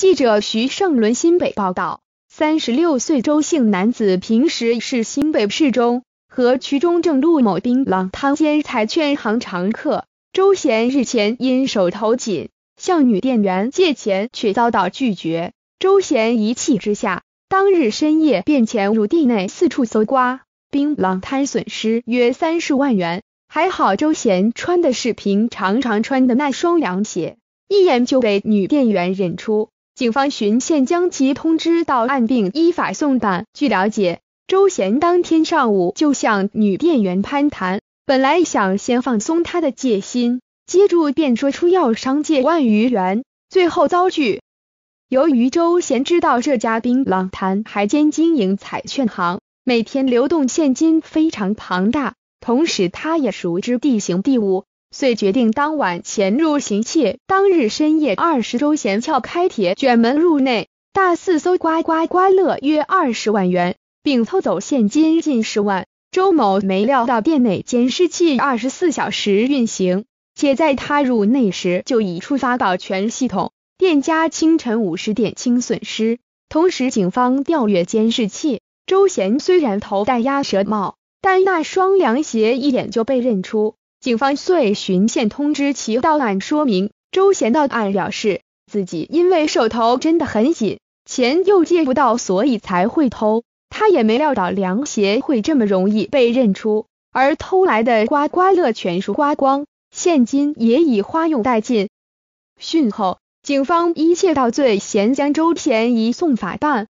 记者徐胜伦新北报道，36岁周姓男子平时是新北市中和区中正路某槟榔摊间彩券行常客。周贤日前因手头紧，向女店员借钱却遭到拒绝。周贤一气之下，当日深夜便潜入店内四处搜刮，槟榔摊损失约30万元。还好周贤穿的是平常穿的那双凉鞋，一眼就被女店员认出。警方循线将其通知到案并依法送办。据了解，周贤当天上午就向女店员攀谈，本来想先放松他的戒心，接着便说出要商借万余元，最后遭拒。由于周贤知道这家槟榔摊还兼经营彩券行，每天流动现金非常庞大，同时他也熟知地形地物，遂决定当晚潜入行窃。当日深夜20，周贤撬开铁卷门入内，大肆搜刮乐约20万元，并偷走现金近10万。周某没料到店内监视器24小时运行，且在他入内时就已触发保全系统，店家清晨50点清损失。同时警方调阅监视器，周贤虽然头戴鸭舌帽，但那双凉鞋一眼就被认出。警方遂循线通知其到案说明。周贤到案表示，自己因为手头真的很紧，钱又借不到，所以才会偷。他也没料到凉鞋会这么容易被认出，而偷来的刮乐全数刮光，现金也已花用殆尽。讯后，警方依窃盗罪嫌将周贤移送法办。